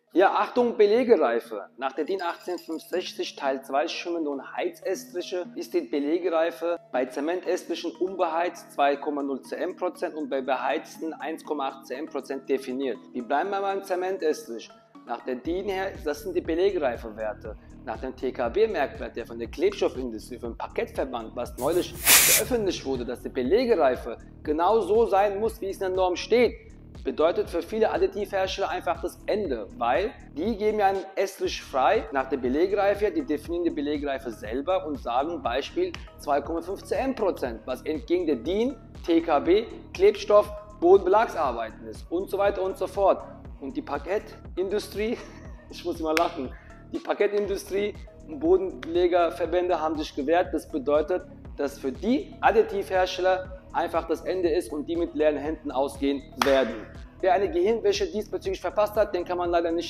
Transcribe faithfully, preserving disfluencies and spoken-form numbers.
Ja, Achtung, Belegereife. Nach der DIN achtzehnhundertfünfundsechzig Teil zwei schimmernde und Heizestriche ist die Belegereife bei Zementestrichen unbeheizt zwei Komma null cm Prozent und bei beheizten eins Komma acht cm Prozent definiert. Wir bleiben mal beim Zementestrich. Nach der DIN her, das sind die Belegereifewerte. Nach dem T K B-Merkwert, der von der Klebstoffindustrie, vom Parkettverband, was neulich veröffentlicht wurde, dass die Belegereife genau so sein muss, wie es in der Norm steht, bedeutet für viele Additivhersteller einfach das Ende, weil die geben ja einen Estrich frei nach der Belegereife, die definieren die Belegereife selber und sagen Beispiel zwei Komma fünf cm Prozent, was entgegen der DIN, T K B, Klebstoff, Bodenbelagsarbeiten ist und so weiter und so fort. Und die Parkettindustrie, ich muss immer lachen, die Parkettindustrie und Bodenlegerverbände haben sich gewehrt. Das bedeutet, dass für die Additivhersteller einfach das Ende ist und die mit leeren Händen ausgehen werden. Wer eine Gehirnwäsche diesbezüglich verpasst hat, den kann man leider nicht